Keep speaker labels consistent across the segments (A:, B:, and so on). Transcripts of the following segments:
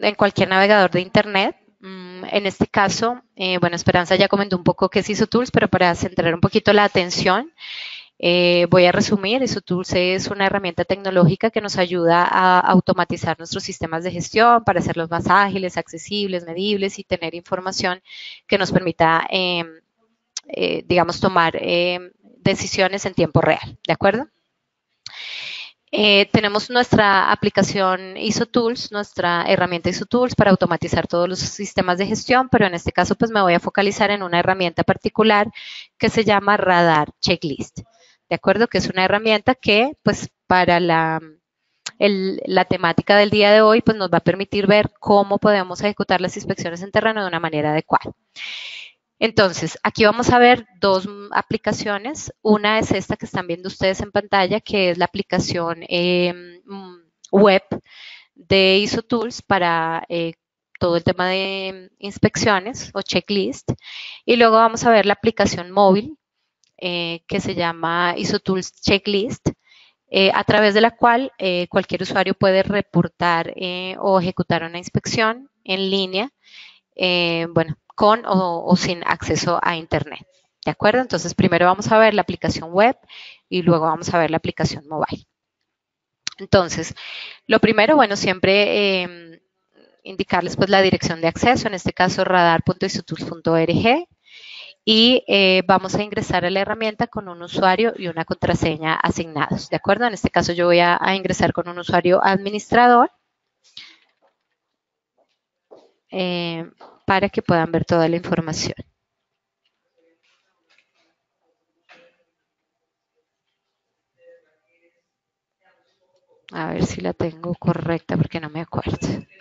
A: en cualquier navegador de Internet. En este caso, bueno, Esperanza ya comentó un poco qué es ISO-Tools, pero para centrar un poquito la atención, voy a resumir. ISO-Tools es una herramienta tecnológica que nos ayuda a automatizar nuestros sistemas de gestión para hacerlos más ágiles, accesibles, medibles y tener información que nos permita, digamos, tomar decisiones en tiempo real, ¿de acuerdo? Tenemos nuestra aplicación ISO-Tools, nuestra herramienta ISO-Tools para automatizar todos los sistemas de gestión, pero en este caso pues me voy a focalizar en una herramienta particular que se llama Radar Checklist, ¿de acuerdo? Que es una herramienta que pues para la temática del día de hoy pues nos va a permitir ver cómo podemos ejecutar las inspecciones en terreno de una manera adecuada. Entonces, aquí vamos a ver dos aplicaciones. Una es esta que están viendo ustedes en pantalla, que es la aplicación web de ISO-Tools para todo el tema de inspecciones o checklist. Y luego vamos a ver la aplicación móvil que se llama ISO-Tools Checklist, a través de la cual cualquier usuario puede reportar o ejecutar una inspección en línea, bueno, con o sin acceso a Internet. ¿De acuerdo? Entonces, primero vamos a ver la aplicación web y luego vamos a ver la aplicación mobile. Entonces, lo primero, bueno, siempre indicarles pues la dirección de acceso, en este caso radar.isotools.org, y vamos a ingresar a la herramienta con un usuario y una contraseña asignados, ¿de acuerdo? En este caso yo voy a ingresar con un usuario administrador para que puedan ver toda la información. A ver si la tengo correcta porque no me acuerdo.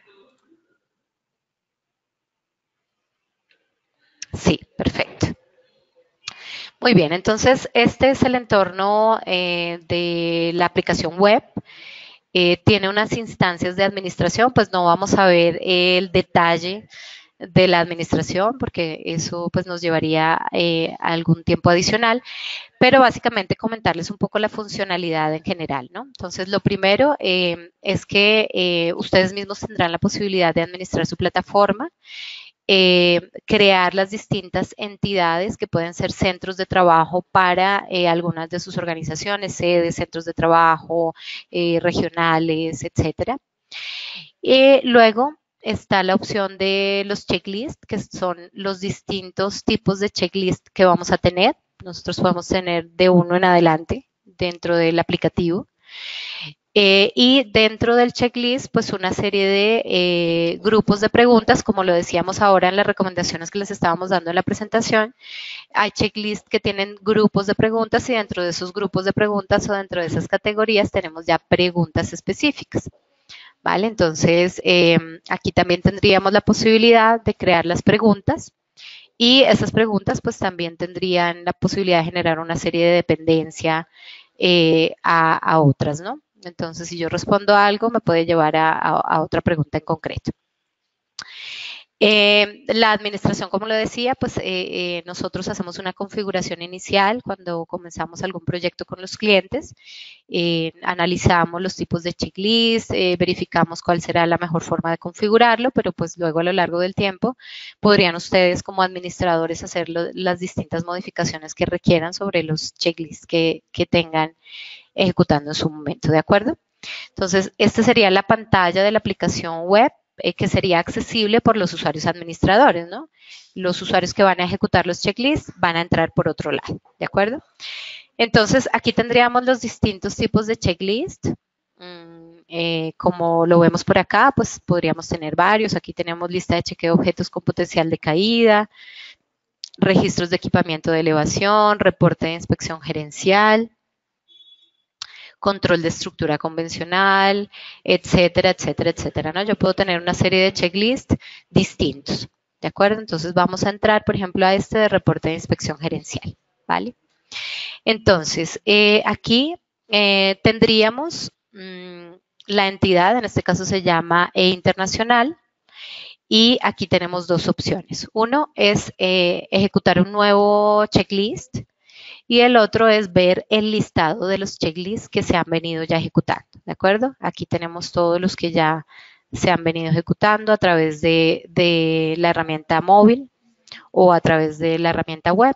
A: Sí, perfecto. Muy bien, entonces este es el entorno de la aplicación web. Tiene unas instancias de administración, pues no vamos a ver el detalle de la administración porque eso pues nos llevaría algún tiempo adicional, pero básicamente comentarles un poco la funcionalidad en general, ¿no? Entonces, lo primero es que ustedes mismos tendrán la posibilidad de administrar su plataforma, crear las distintas entidades que pueden ser centros de trabajo para algunas de sus organizaciones, sedes, centros de trabajo, regionales, etcétera. Luego está la opción de los checklists, que son los distintos tipos de checklist que vamos a tener. Nosotros podemos tener de uno en adelante dentro del aplicativo. Y dentro del checklist, pues una serie de grupos de preguntas, como lo decíamos ahora en las recomendaciones que les estábamos dando en la presentación. Hay checklists que tienen grupos de preguntas y dentro de esos grupos de preguntas o dentro de esas categorías tenemos ya preguntas específicas. ¿Vale? Entonces, aquí también tendríamos la posibilidad de crear las preguntas y esas preguntas pues también tendrían la posibilidad de generar una serie de dependencia a otras, ¿no? Entonces, si yo respondo a algo, me puede llevar a otra pregunta en concreto. La administración, como lo decía, pues nosotros hacemos una configuración inicial cuando comenzamos algún proyecto con los clientes, analizamos los tipos de checklist, verificamos cuál será la mejor forma de configurarlo, pero pues luego a lo largo del tiempo podrían ustedes como administradores hacer las distintas modificaciones que requieran sobre los checklists que tengan ejecutando en su momento, ¿de acuerdo? Entonces, esta sería la pantalla de la aplicación web que sería accesible por los usuarios administradores, ¿no? Los usuarios que van a ejecutar los checklists van a entrar por otro lado, ¿de acuerdo? Entonces, aquí tendríamos los distintos tipos de checklist. Como lo vemos por acá, pues podríamos tener varios. Aquí tenemos lista de chequeo de objetos con potencial de caída, registros de equipamiento de elevación, reporte de inspección gerencial, control de estructura convencional, etcétera, etcétera, etcétera, ¿no? Yo puedo tener una serie de checklists distintos, ¿de acuerdo? Entonces vamos a entrar, por ejemplo, a este de reporte de inspección gerencial, ¿vale? Entonces, aquí tendríamos la entidad, en este caso se llama internacional, y aquí tenemos dos opciones. Uno es ejecutar un nuevo checklist, y el otro es ver el listado de los checklists que se han venido ya ejecutando, ¿de acuerdo? Aquí tenemos todos los que ya se han venido ejecutando a través de la herramienta móvil o a través de la herramienta web.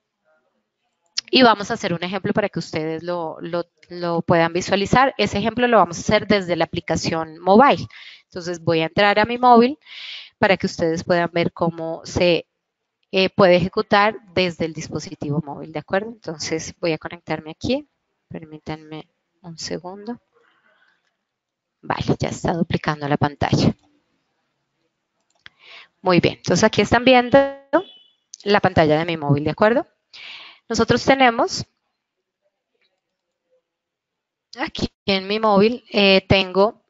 A: Y vamos a hacer un ejemplo para que ustedes lo puedan visualizar. Ese ejemplo lo vamos a hacer desde la aplicación mobile. Entonces voy a entrar a mi móvil para que ustedes puedan ver cómo se puede ejecutar desde el dispositivo móvil, ¿de acuerdo? Entonces voy a conectarme aquí. Permítanme un segundo. Vale, ya está duplicando la pantalla. Muy bien, entonces aquí están viendo la pantalla de mi móvil, ¿de acuerdo? Nosotros tenemos, aquí en mi móvil, tengo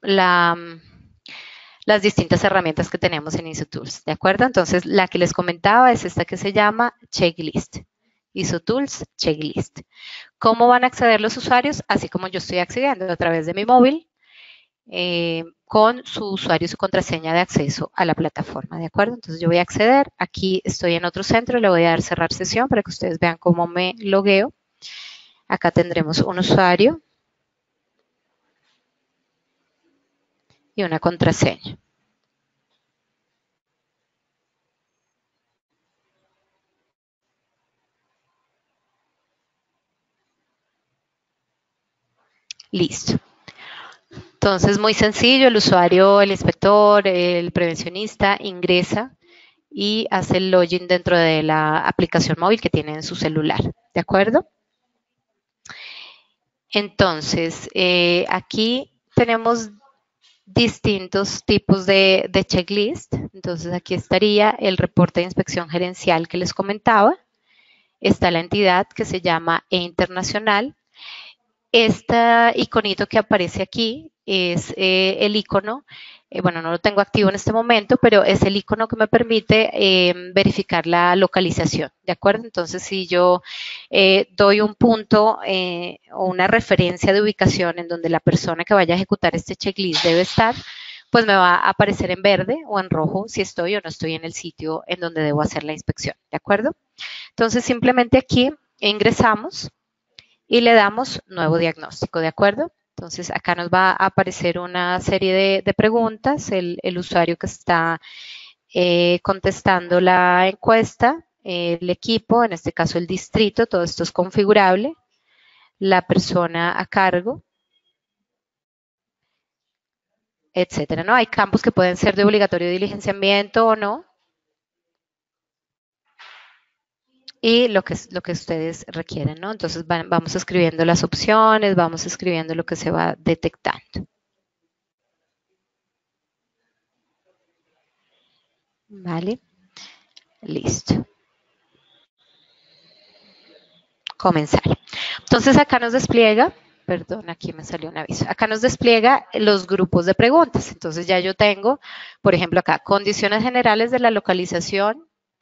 A: las distintas herramientas que tenemos en ISOTools, ¿de acuerdo? Entonces, la que les comentaba es esta que se llama Checklist. ISOTools Checklist. ¿Cómo van a acceder los usuarios? Así como yo estoy accediendo a través de mi móvil, con su usuario y su contraseña de acceso a la plataforma, ¿de acuerdo? Entonces yo voy a acceder, aquí estoy en otro centro, le voy a dar cerrar sesión para que ustedes vean cómo me logueo. Acá tendremos un usuario y una contraseña. Listo. Entonces, muy sencillo, el usuario, el inspector, el prevencionista ingresa y hace el login dentro de la aplicación móvil que tiene en su celular, ¿de acuerdo? Entonces, aquí tenemos distintos tipos de checklist. Entonces, aquí estaría el reporte de inspección gerencial que les comentaba. Está la entidad que se llama E-Internacional. Este iconito que aparece aquí es el icono, bueno, no lo tengo activo en este momento, pero es el icono que me permite verificar la localización, ¿de acuerdo? Entonces, si yo doy un punto o una referencia de ubicación en donde la persona que vaya a ejecutar este checklist debe estar, pues me va a aparecer en verde o en rojo si estoy o no estoy en el sitio en donde debo hacer la inspección, ¿de acuerdo? Entonces, simplemente aquí ingresamos y le damos nuevo diagnóstico, ¿de acuerdo? Entonces, acá nos va a aparecer una serie de preguntas. El usuario que está contestando la encuesta, el equipo, en este caso el distrito, todo esto es configurable. La persona a cargo, etcétera, ¿no? Hay campos que pueden ser de obligatorio diligenciamiento o no. Y lo que ustedes requieren, ¿no? Entonces vamos escribiendo las opciones, vamos escribiendo lo que se va detectando. ¿Vale? Listo. Comenzar. Entonces acá nos despliega, perdón, aquí me salió un aviso, acá nos despliega los grupos de preguntas. Entonces ya yo tengo, por ejemplo, acá, condiciones generales de la localización,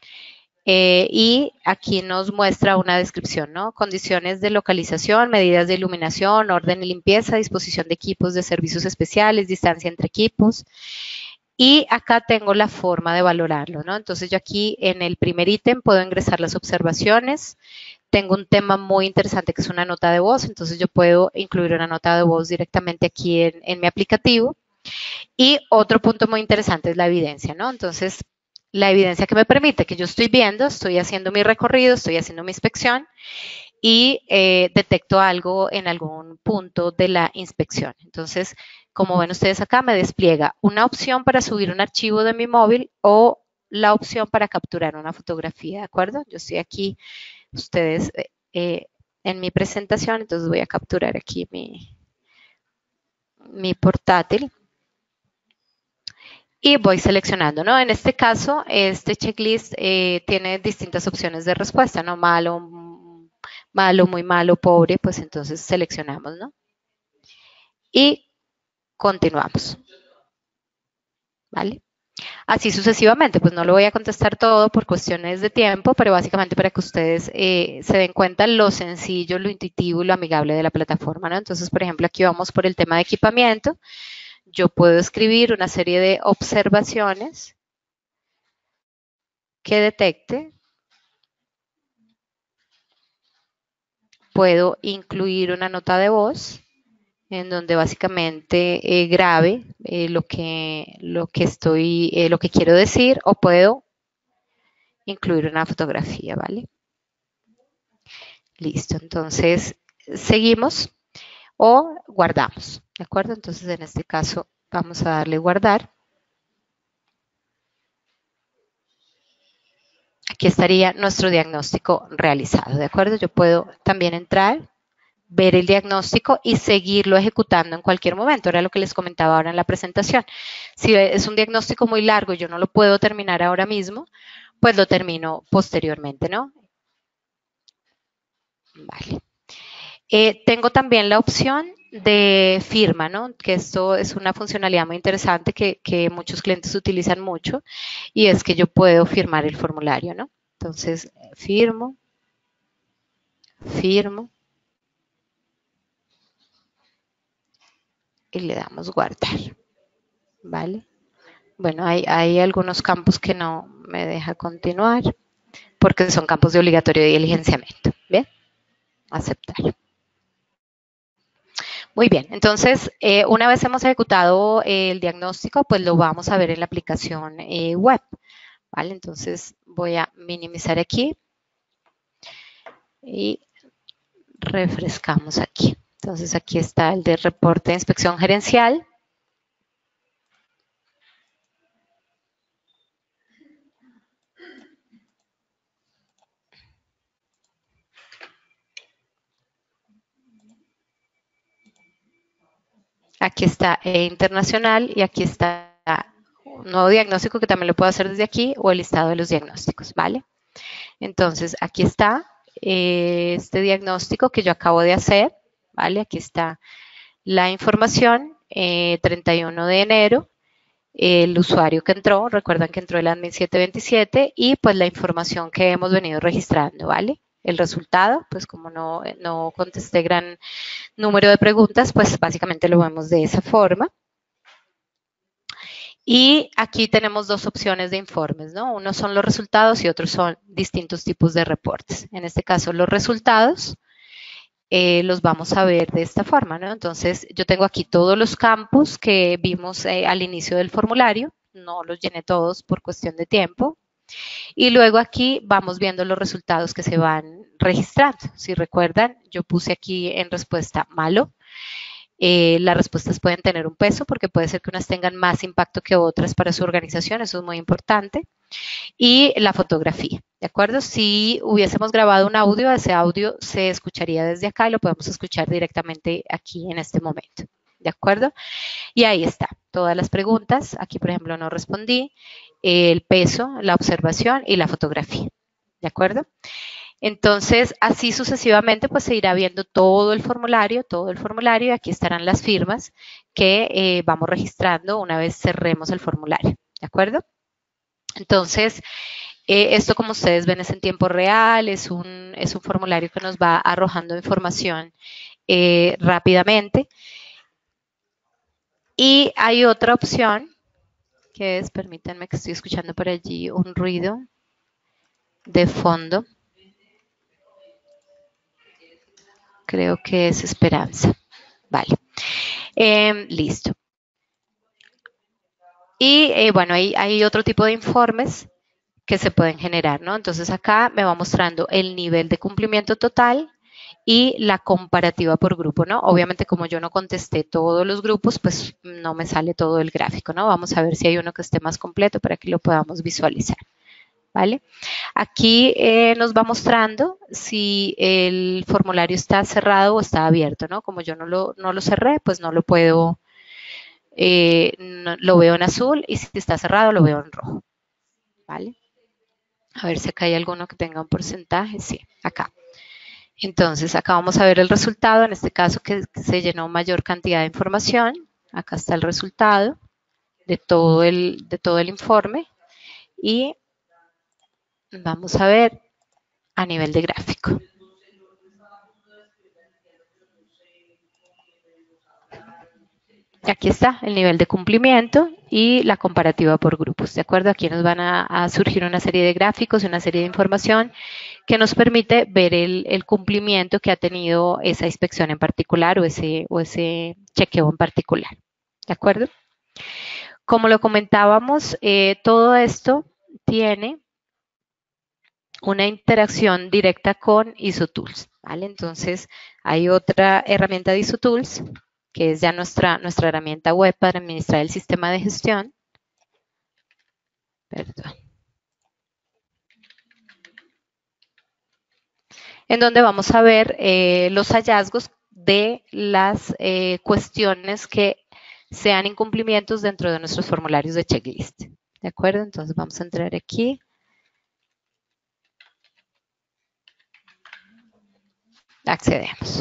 A: y aquí nos muestra una descripción, ¿no? Condiciones de localización, medidas de iluminación, orden y limpieza, disposición de equipos de servicios especiales, distancia entre equipos. Y acá tengo la forma de valorarlo, ¿no? Entonces yo aquí en el primer ítem puedo ingresar las observaciones. Tengo un tema muy interesante que es una nota de voz, entonces yo puedo incluir una nota de voz directamente aquí en mi aplicativo. Y otro punto muy interesante es la evidencia, ¿no? Entonces, la evidencia que me permite que yo estoy viendo, estoy haciendo mi recorrido, estoy haciendo mi inspección y detecto algo en algún punto de la inspección. Entonces, como ven ustedes acá, me despliega una opción para subir un archivo de mi móvil o la opción para capturar una fotografía, ¿de acuerdo? Yo estoy aquí, ustedes en mi presentación, entonces voy a capturar aquí mi portátil y voy seleccionando, ¿no? En este caso, este checklist tiene distintas opciones de respuesta, ¿no? Malo, malo, muy malo, pobre, pues entonces seleccionamos, ¿no? Y continuamos, ¿vale? Así sucesivamente, pues no lo voy a contestar todo por cuestiones de tiempo, pero básicamente para que ustedes se den cuenta lo sencillo, lo intuitivo y lo amigable de la plataforma, ¿no? Entonces, por ejemplo, aquí vamos por el tema de equipamiento. Yo puedo escribir una serie de observaciones que detecte. Puedo incluir una nota de voz en donde básicamente grabe lo que quiero decir, o puedo incluir una fotografía, ¿vale? Listo, entonces seguimos o guardamos, ¿de acuerdo? Entonces en este caso vamos a darle guardar. Aquí estaría nuestro diagnóstico realizado, ¿de acuerdo? Yo puedo también entrar, ver el diagnóstico y seguirlo ejecutando en cualquier momento. Era lo que les comentaba ahora en la presentación. Si es un diagnóstico muy largo y yo no lo puedo terminar ahora mismo, pues lo termino posteriormente, ¿no? Vale. Tengo también la opción de firma, ¿no? Que esto es una funcionalidad muy interesante que muchos clientes utilizan mucho, y es que yo puedo firmar el formulario, ¿no? Entonces, firmo, firmo y le damos guardar, ¿vale? Bueno, hay algunos campos que no me deja continuar porque son campos de obligatorio diligenciamiento. ¿Bien? Aceptar. Muy bien, entonces una vez hemos ejecutado el diagnóstico, pues lo vamos a ver en la aplicación web. ¿Vale? Entonces voy a minimizar aquí y refrescamos aquí. Entonces aquí está el de reporte de inspección gerencial. Aquí está internacional y aquí está un nuevo diagnóstico que también lo puedo hacer desde aquí, o el listado de los diagnósticos, ¿vale? Entonces aquí está este diagnóstico que yo acabo de hacer, ¿vale? Aquí está la información, 31 de enero, el usuario que entró, recuerdan que entró el admin 727, y pues la información que hemos venido registrando, ¿vale? El resultado, pues como no contesté gran número de preguntas, pues básicamente lo vemos de esa forma. Y aquí tenemos dos opciones de informes, ¿no? Uno son los resultados y otros son distintos tipos de reportes. En este caso, los resultados los vamos a ver de esta forma, ¿no? Entonces, yo tengo aquí todos los campos que vimos al inicio del formulario, no los llené todos por cuestión de tiempo. Y luego aquí vamos viendo los resultados que se van registrando. Si recuerdan, yo puse aquí en respuesta malo. Las respuestas pueden tener un peso porque puede ser que unas tengan más impacto que otras para su organización, eso es muy importante. Y la fotografía, ¿de acuerdo? Si hubiésemos grabado un audio, ese audio se escucharía desde acá y lo podemos escuchar directamente aquí en este momento, ¿de acuerdo? Y ahí está, todas las preguntas. Aquí, por ejemplo, no respondí, el peso, la observación y la fotografía, ¿de acuerdo? Entonces, así sucesivamente, pues se irá viendo todo el formulario, y aquí estarán las firmas que vamos registrando una vez cerremos el formulario, ¿de acuerdo? Entonces, esto, como ustedes ven, es en tiempo real, es un formulario que nos va arrojando información rápidamente. Y hay otra opción que es, permítanme que estoy escuchando por allí un ruido de fondo. Creo que es Esperanza. Vale. Listo. Y bueno, hay otro tipo de informes que se pueden generar, ¿no? Entonces acá me va mostrando el nivel de cumplimiento total y la comparativa por grupo, ¿no? Obviamente, como yo no contesté todos los grupos, pues no me sale todo el gráfico, ¿no? Vamos a ver si hay uno que esté más completo para que lo podamos visualizar, ¿vale? Aquí nos va mostrando si el formulario está cerrado o está abierto, ¿no? Como yo no lo cerré, pues no lo puedo, lo veo en azul, y si está cerrado lo veo en rojo, ¿vale? A ver si acá hay alguno que tenga un porcentaje. Sí, acá. Entonces, acá vamos a ver el resultado, en este caso que se llenó mayor cantidad de información. Acá está el resultado de todo el informe, y vamos a ver a nivel de gráfico. Aquí está el nivel de cumplimiento y la comparativa por grupos, ¿de acuerdo? Aquí nos van a surgir una serie de gráficos y una serie de información que nos permite ver el cumplimiento que ha tenido esa inspección en particular o ese chequeo en particular. ¿De acuerdo? Como lo comentábamos, todo esto tiene una interacción directa con ISO Tools, ¿vale? Entonces, hay otra herramienta de ISO Tools, que es ya nuestra herramienta web para administrar el sistema de gestión. Perdón. En donde vamos a ver los hallazgos de las cuestiones que sean incumplimientos dentro de nuestros formularios de checklist. ¿De acuerdo? Entonces vamos a entrar aquí. Accedemos.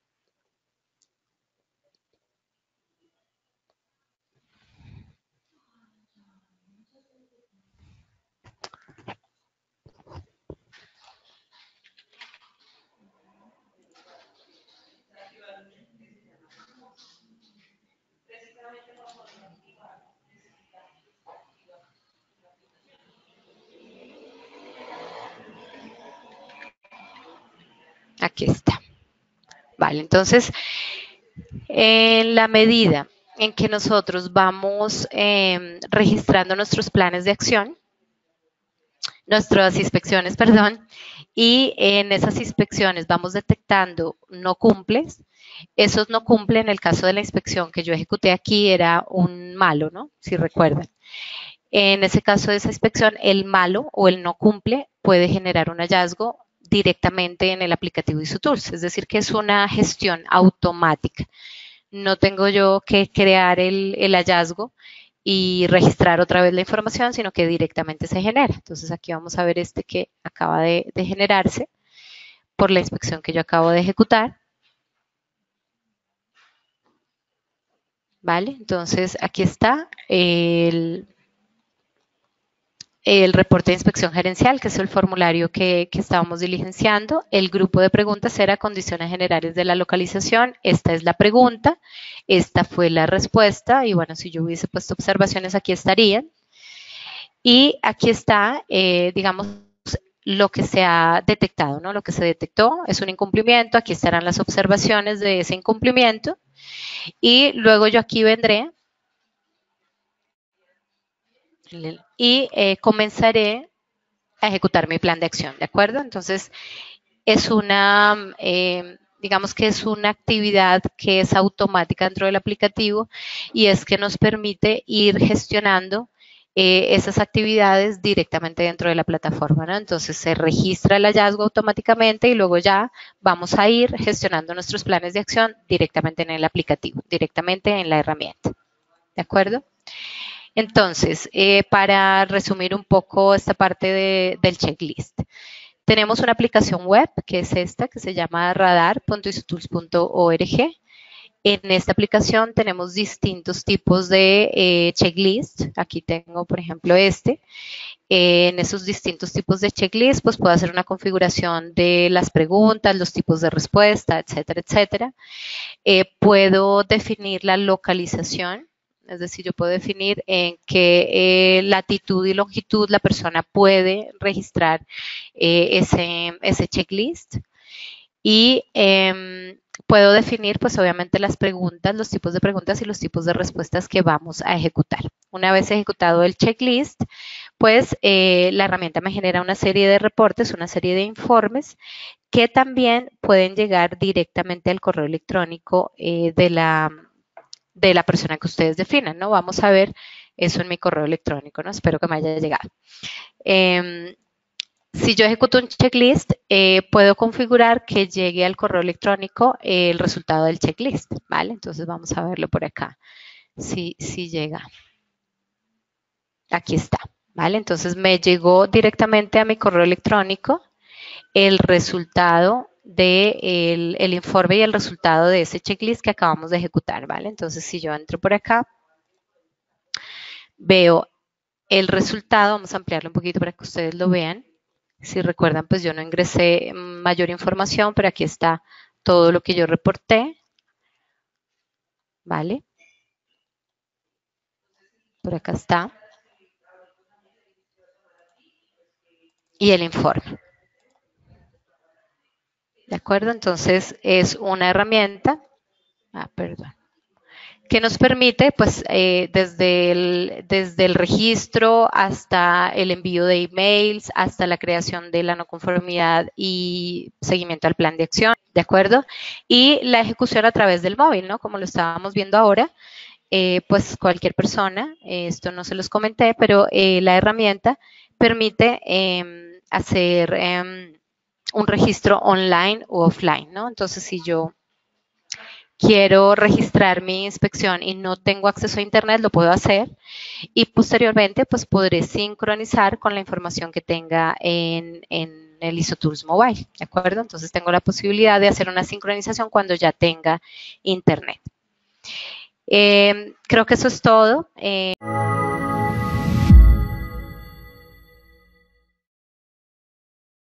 A: Aquí está. Vale, entonces, en la medida en que nosotros vamos registrando nuestros planes de acción, nuestras inspecciones, perdón, y en esas inspecciones vamos detectando no cumples. Esos no cumplen, en el caso de la inspección que yo ejecuté aquí era un malo, ¿no? Si recuerdan. En ese caso de esa inspección, el malo o el no cumple puede generar un hallazgo directamente en el aplicativo ISOTools, es decir, que es una gestión automática. No tengo yo que crear el hallazgo y registrar otra vez la información, sino que directamente se genera. Entonces aquí vamos a ver este que acaba de generarse por la inspección que yo acabo de ejecutar. ¿Vale? Entonces aquí está el reporte de inspección gerencial, que es el formulario que estábamos diligenciando. El grupo de preguntas era condiciones generales de la localización. Esta es la pregunta, esta fue la respuesta y bueno, si yo hubiese puesto observaciones aquí estarían. Y aquí está, digamos, lo que se ha detectado, ¿no? Lo que se detectó es un incumplimiento, aquí estarán las observaciones de ese incumplimiento y luego yo aquí vendré y comenzaré a ejecutar mi plan de acción, ¿de acuerdo? Entonces, es una, digamos que es una actividad que es automática dentro del aplicativo y es que nos permite ir gestionando esas actividades directamente dentro de la plataforma, ¿no? Entonces se registra el hallazgo automáticamente y luego ya vamos a ir gestionando nuestros planes de acción directamente en el aplicativo, directamente en la herramienta, ¿de acuerdo? Entonces, para resumir un poco esta parte del checklist, tenemos una aplicación web que es esta, que se llama radar.isotools.org. En esta aplicación tenemos distintos tipos de checklist. Aquí tengo, por ejemplo, este. En esos distintos tipos de checklist, pues puedo hacer una configuración de las preguntas, los tipos de respuesta, etcétera, etcétera. Puedo definir la localización, es decir, yo puedo definir en qué latitud y longitud la persona puede registrar ese checklist. Y puedo definir, pues obviamente, las preguntas, los tipos de preguntas y los tipos de respuestas que vamos a ejecutar. Una vez ejecutado el checklist, pues la herramienta me genera una serie de reportes, una serie de informes que también pueden llegar directamente al correo electrónico de la persona que ustedes definan, ¿no? Vamos a ver eso en mi correo electrónico, ¿no? Espero que me haya llegado. Si yo ejecuto un checklist, puedo configurar que llegue al correo electrónico el resultado del checklist, ¿vale? Entonces vamos a verlo por acá, si llega. Aquí está, ¿vale? Entonces me llegó directamente a mi correo electrónico el resultado del el informe y el resultado de ese checklist que acabamos de ejecutar, ¿vale? Entonces, si yo entro por acá, veo el resultado, vamos a ampliarlo un poquito para que ustedes lo vean. Si recuerdan, pues yo no ingresé mayor información, pero aquí está todo lo que yo reporté, ¿vale? Por acá está. Y el informe. ¿De acuerdo? Entonces es una herramienta, perdón, que nos permite, pues, desde el registro hasta el envío de emails, hasta la creación de la no conformidad y seguimiento al plan de acción, ¿de acuerdo? Y la ejecución a través del móvil, ¿no? Como lo estábamos viendo ahora, pues cualquier persona, esto no se los comenté, pero la herramienta permite hacer un registro online o offline, ¿no? Entonces, si yo quiero registrar mi inspección y no tengo acceso a internet, lo puedo hacer y posteriormente pues podré sincronizar con la información que tenga en el ISO Tools Mobile, ¿de acuerdo? Entonces tengo la posibilidad de hacer una sincronización cuando ya tenga internet. Creo que eso es todo.